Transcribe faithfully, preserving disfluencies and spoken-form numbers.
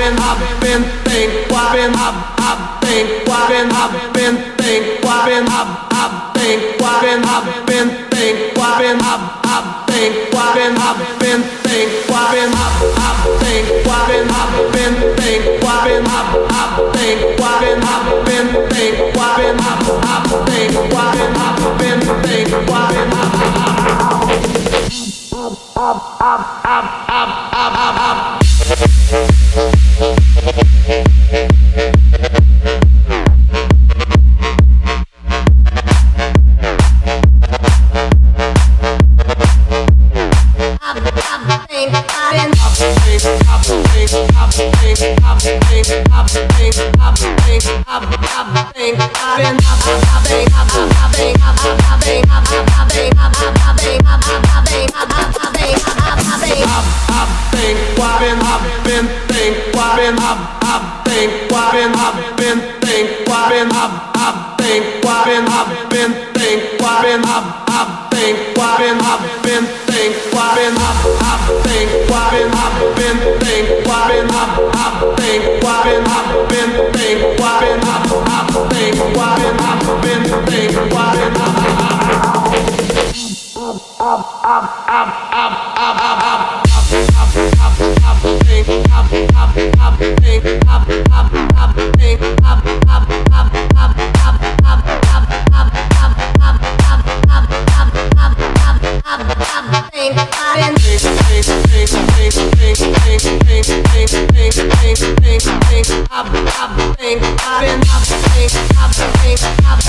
been, I've been think, I've been, I've, I've think, I've been, I've been think, I've been, I've, I've think, I've been, I've been think, I've been, I've, I've think, I've been, I've been think, I've been, I've, I've think, I've been, I've been think, I've been, I've, I've think, I've been, I've been think, I've been, I've, I've think, I've been, I've been think, I've been, I've, I've, I've, I've, I've, I've, I've. I've been, I've been, I've been, I've been, I've been, I've been,